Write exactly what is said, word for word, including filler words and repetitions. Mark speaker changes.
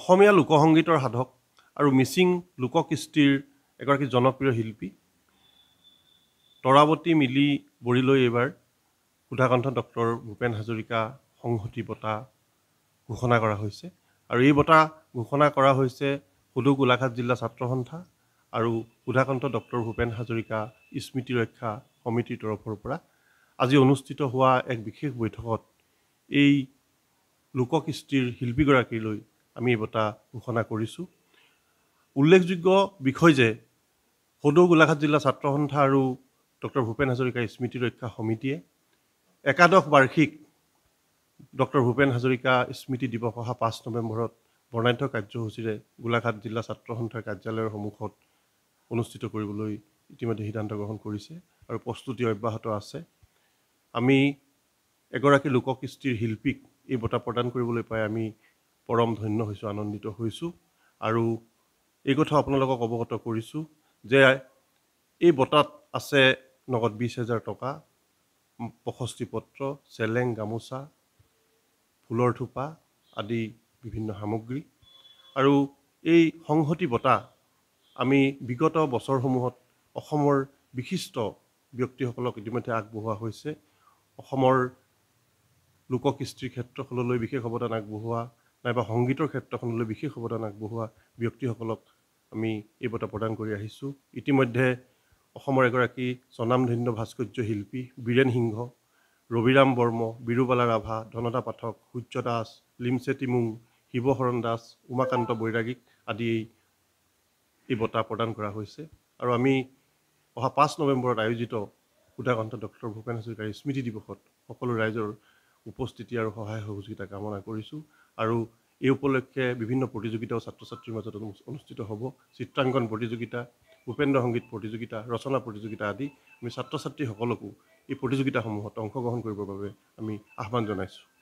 Speaker 1: অসমীয়া লোকসংগীতৰ সাধক আৰু মিচিং লোককৃষ্টিৰ এগৰাকী জনপ্ৰিয় শিল্পী তৰাৱতী মিলি বৰিলৈ এইবাৰ সুধাকণ্ঠ ডক্টৰ ভূপেন হাজৰিকা সংহতি বঁটা ঘোষণা কৰা হৈছে আৰু এই বঁটা ঘোষণা কৰা হৈছে সদৌ গোলাঘাট জিলা ছাত্ৰ সন্থা আৰু সুধাকণ্ঠ ডক্টৰ ভূপেন হাজৰিকা স্মৃতি ৰক্ষা সমিতিৰ তৰফৰ পৰা আজি অনুষ্ঠিত হোৱা এক বিশেষ বৈঠকত এই লোককৃষ্টিৰ শিল্পীগৰাকীলৈ আমি এই বঁটা ঘোষণা কৰিছোঁ। উল্লেখযোগ্য বিষয় যে সদৌ গোলাঘাট জিলা ছাত্ৰ সন্থা আৰু ডক্টৰ ভূপেন হাজৰিকা স্মৃতি ৰক্ষা সমিতিয়ে একাদশ বাৰ্ষিক ডক্টৰ ভূপেন হাজৰিকা স্মৃতি দিৱস অহা পাঁচ নৱেম্বৰত বৰ্ণাঢ্য কাৰ্যসূচীৰে গোলাঘাট জিলা ছাত্ৰ সন্থাৰ কাৰ্যালয়ৰ সন্মুখত অনুষ্ঠিত কৰিবলৈ ইতিমধ্যে সিদ্ধান্ত গ্ৰহণ কৰিছে আৰু প্ৰস্তুতি অব্যাহত আছে। আমি এগৰাকী লোককৃষ্টিৰ শিল্পীক এই বঁটা প্ৰদান কৰিবলৈ পাই আমি পৰম ধন্য হৈছোঁ, আনন্দিত হৈছোঁ আৰু এই কথা আপোনালোকক অৱগত কৰিছোঁ যে এই বঁটাত আছে নগদ বিছ হাজাৰ টকা, প্ৰশস্তি পত্ৰ, চেলেং, গামোচা, ফুলৰ থোপা আদি বিভিন্ন সামগ্ৰী আৰু এই সংহতি বঁটা আমি বিগত বছৰসমূহত অসমৰ বিশিষ্ট ব্যক্তিসকলক ইতিমধ্যে আগবঢ়োৱা হৈছে। অসমৰ লোককৃষ্টিৰ ক্ষেত্ৰখনলৈ বিশেষ অৱদান আগবঢ়োৱা নাইবা সংগীতৰ ক্ষেত্ৰখনলৈ বিশেষ অৱদান আগবঢ়োৱা ব্যক্তিসকলক আমি এই বঁটা প্ৰদান কৰি আহিছোঁ। ইতিমধ্যে অসমৰ এগৰাকী স্বনামধন্য ভাস্কৰ্য শিল্পী বীৰেণ সিংহ, ৰবিৰাম বৰ্ম, বিৰুবালা ৰাভা, ধনদা পাঠক, সূৰ্য দাস, লিমচে টিমুং, শিৱশৰণ দাস, উমাকান্ত বৈৰাগীক আদি এই বঁটা প্ৰদান কৰা হৈছে আৰু আমি অহা পাঁচ নৱেম্বৰত আয়োজিত সুধাকণ্ঠ ডক্টৰ ভূপেন হাজৰিকাৰ স্মৃতি দিৱসত সকলো ৰাইজৰ উপস্থিতি আৰু সহায় সহযোগিতা কামনা কৰিছোঁ আৰু এই উপলক্ষে বিভিন্ন প্ৰতিযোগিতাও ছাত্ৰ ছাত্ৰীৰ মাজত অনুষ্ঠিত হ'ব। চিত্ৰাংকন প্ৰতিযোগিতা, ভূপেন্দ্ৰ সংগীত প্ৰতিযোগিতা, ৰচনা প্ৰতিযোগিতা আদি আমি ছাত্ৰ ছাত্ৰীসকলকো এই প্ৰতিযোগিতাসমূহত অংশগ্ৰহণ কৰিবৰ বাবে আমি আহ্বান জনাইছোঁ।